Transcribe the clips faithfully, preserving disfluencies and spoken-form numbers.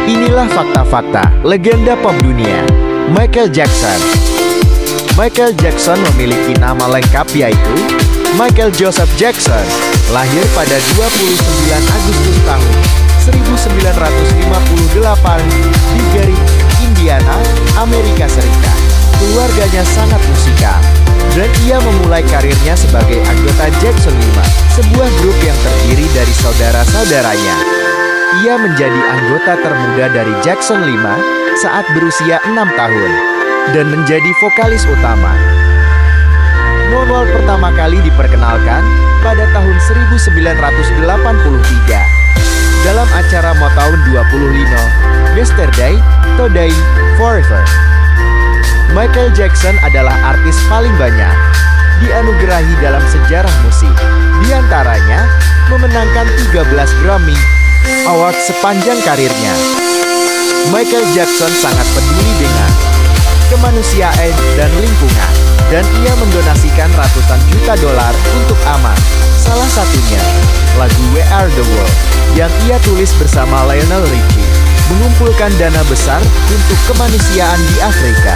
Inilah fakta-fakta legenda pop dunia, Michael Jackson. Michael Jackson memiliki nama lengkap yaitu Michael Joseph Jackson. Lahir pada dua puluh sembilan Agustus tahun seribu sembilan ratus lima puluh delapan di Gary, Indiana, Amerika Serikat. Keluarganya sangat musikal, dan ia memulai karirnya sebagai anggota Jackson lima, sebuah grup yang terdiri dari saudara-saudaranya. Ia menjadi anggota termuda dari Jackson lima saat berusia enam tahun, dan menjadi vokalis utama. Monwal pertama kali diperkenalkan pada tahun seribu sembilan ratus delapan puluh tiga dalam acara Motown dua puluh lima, Yesterday, Today, Forever. Michael Jackson adalah artis paling banyak dianugerahi dalam sejarah musik. Di antaranya, memenangkan tiga belas Grammy Award sepanjang karirnya. Michael Jackson sangat peduli dengan kemanusiaan dan lingkungan, dan ia mendonasikan ratusan juta dolar untuk aman. Salah satunya, lagu We Are The World yang ia tulis bersama Lionel Richie, mengumpulkan dana besar untuk kemanusiaan di Afrika.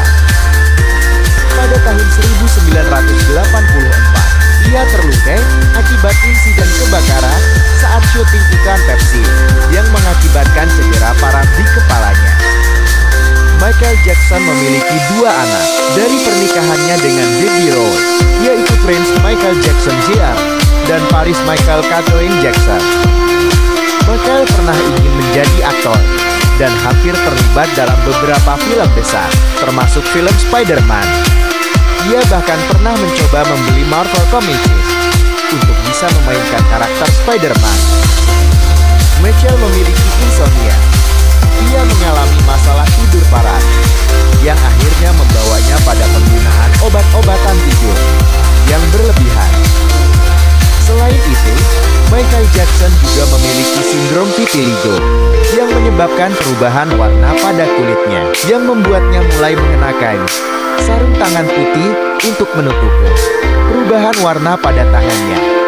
Pada tahun seribu sembilan ratus delapan puluh empat, ia terluka akibat insiden kebakaran saat syuting iklan Pepsi yang mengakibatkan cedera parah di kepalanya. Michael Jackson memiliki dua anak dari pernikahannya dengan Debbie Rowe, yaitu Prince Michael Jackson Junior dan Paris Michael Kathleen Jackson. Michael pernah ingin menjadi aktor dan hampir terlibat dalam beberapa film besar, termasuk film Spider-Man. Ia bahkan pernah mencoba membeli Marvel Comics untuk bisa memainkan karakter Spider-Man. Michael memiliki insomnia. Ia mengalami masalah tidur parah, yang akhirnya membawanya pada penggunaan obat-obatan tidur yang berlebihan. Selain itu, Michael Jackson juga memiliki sindrom vitiligo yang menyebabkan perubahan warna pada kulitnya, yang membuatnya mulai mengenakan sarung tangan putih untuk menutupi perubahan warna pada tangannya.